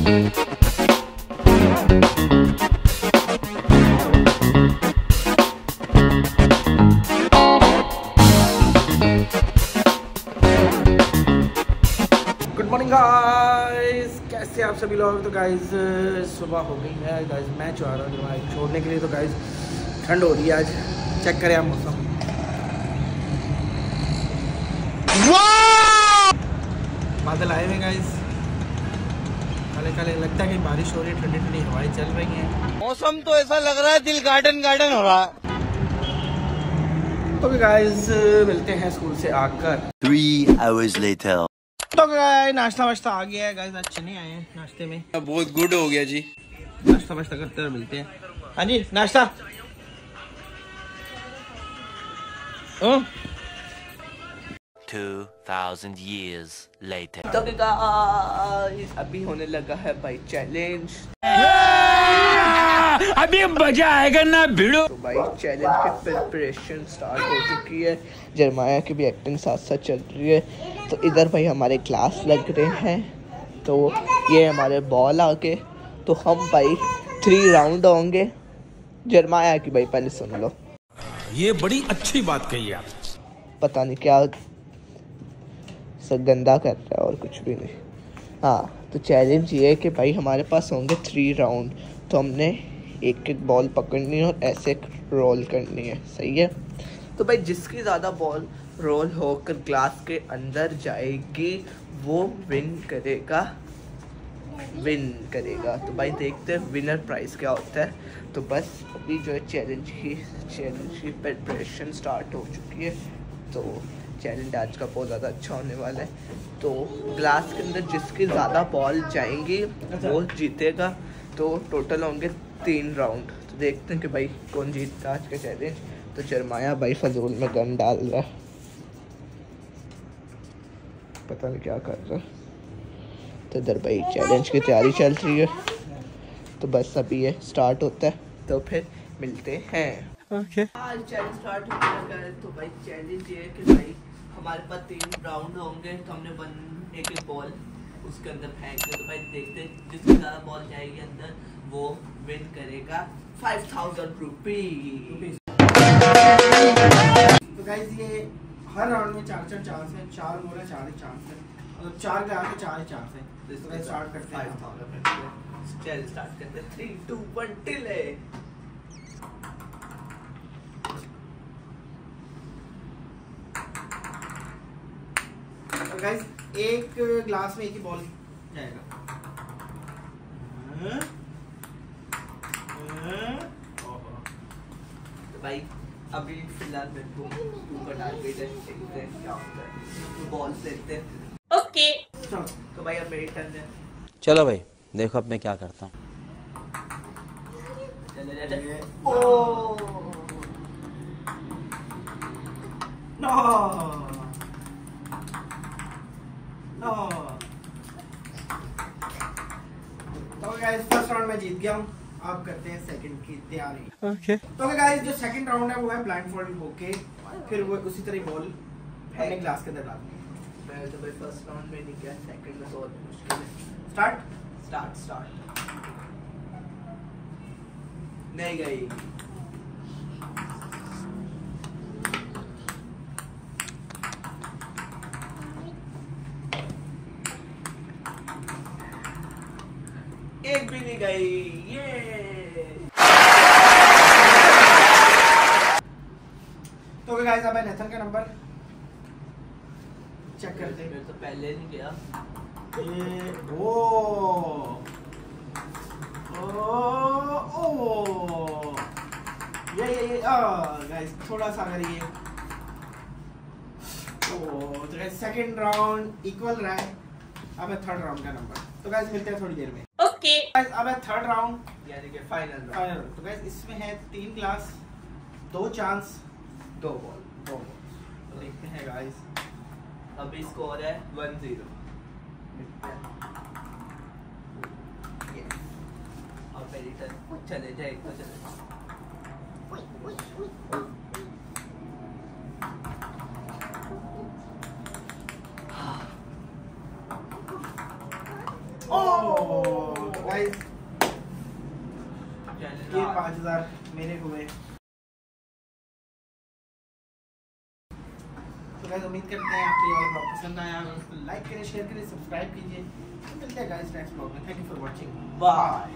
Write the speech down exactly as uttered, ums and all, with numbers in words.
Good morning guys, कैसे आप सभी लोग। तो गाइस सुबह हो गई है गाइस, मैं चाह रहा हूँ बाइक छोड़ने के लिए। तो गाइस ठंड हो रही है आज, चेक करें आप मौसम। बादल आए हुए गाइस, काले काले, लगता है कि बारिश हो रही है, ठंडी ठंडी हवाएं चल रही हैं। मौसम तो ऐसा लग रहा है दिल गार्डन गार्डन हो रहा है। तो गाइस मिलते हैं स्कूल से आकर। Three hours later. तो गाइस नाश्ता वाश्ता आ गया है गाइस, आज चने आए हैं नाश्ते में। बहुत गुड हो गया जी। नाश्ता वाश्ता करते हुए मिलते हैं। हाँ जी नाश्ता। Oh? Two thousand years later. तो गाइस अभी होने लगा है भाई चैलेंज। अभी मजा आएगा ना भिड़ो। तो भाई चैलेंज की प्रिपरेशन स्टार्ट हो चुकी है, जरमाया की भी एक्टिंग साथ साथ चल रही है। तो इधर भाई हमारे क्लास लग रहे हैं, तो ये हमारे बॉल आके, तो हम भाई थ्री राउंड होंगे। जरमाया की भाई पहले सुन लो। ये बड़ी अच्छी बात कही आप। पता नहीं क्या सब गंदा कर रहा है और कुछ भी नहीं। हाँ तो चैलेंज ये है कि भाई हमारे पास होंगे थ्री राउंड, तो हमने एक एक बॉल पकड़नी है और ऐसे रोल करनी है, सही है। तो भाई जिसकी ज़्यादा बॉल रोल होकर ग्लास के अंदर जाएगी वो विन करेगा, विन करेगा। तो भाई देखते हैं विनर प्राइस क्या होता है। तो बस अभी जो है चैलेंज की चैलेंज की प्रिपरेशन स्टार्ट हो चुकी है। तो चैलेंज आज का बहुत ज़्यादा अच्छा होने वाला है। तो ग्लास के अंदर जिसकी ज़्यादा बॉल जाएंगी वो जीतेगा। तो टोटल होंगे तीन राउंड। तो देखते हैं कि भाई कौन जीतता आज का चैलेंज। तो जरमाया भाई फजूल में गन डाल रहा है, पता नहीं क्या कर रहा है। तो इधर भाई चैलेंज की तैयारी चल रही है। तो बस अभी ये स्टार्ट होता है तो फिर मिलते हैं। ओके आज चैलेंज स्टार्ट हो गया है। तो भाई चैलेंज ये है कि भाई हमारे पास तीन राउंड होंगे, तो हमने वन एक एक बॉल उसके अंदर फेंक दे। तो भाई देखते हैं जिसकी ज़्यादा बॉल जाएगी अंदर वो विन करेगा फाइव थाउजेंड रुपीज। तो गाइस ये हर राउंड में चार चार चांस है, चार बोला चार ही चांस है, मतलब चार के आगे चार ही चांस है। तो गाइस स्टार्ट करते हैं। फाइव थाउजेंड चैलेंज स्टार्ट करते हैं। थ्री टू वन टिले। तो गाइस एक ग्लास में एक ही बॉल जाएगा। तो भाई अभी फिलहाल मेरे को टू का टारगेट है, देखते हैं क्या होता है। तो बॉल लेते हैं। ओके चलो तो भाई अब मेरी टर्न है। चलो भाई देखो अब मैं क्या करता हूँ। चले चले। Oh no no. तो गाइस फर्स्ट राउंड में जीत गया हूँ, आप करते हैं सेकंड की तैयारी। ओके तो गाइस जो सेकंड राउंड है वो है ब्लाइंडफोल्ड होके, फिर वो उसी तरह बॉल अपने ग्लास के अंदर डालनी है। मैं तो भाई फर्स्ट राउंड में नहीं किया, सेकंड में तो और मुश्किल है। स्टार्ट स्टार्ट स्टार्ट नहीं गई। एक भी नहीं गई। ये तो गाइस अब है नेथन का नंबर, चेक करते हैं। मेरे तो पहले नहीं गया। ये ओ ओ ओ ये ये ये गाइस थोड़ा सा अगर ये ओ। तो गाइस सेकंड राउंड इक्वल रहा है। अब है थर्ड राउंड का नंबर। तो गाइस मिलते हैं थोड़ी देर में। ओके गाइस अब है थर्ड राउंड यानी कि फाइनल फाइनल। तो गाइस इसमें है तीन ग्लास, दो चांस, दो बॉल। दो बॉल। देखते हैं गाइस। अभी स्कोर है वन जीरो। और मेरी टर्न चले जाए तो चले जाए। गाइस ये पाँच हजार मेरे को हुए। तो गाइस उम्मीद करते हैं आपको ये वाला ब्लॉग पसंद आया, उसको लाइक करें, शेयर करें, सब्सक्राइब कीजिए। मिलते हैं गाइस नेक्स्ट ब्लॉग में। Thank you for watching, bye.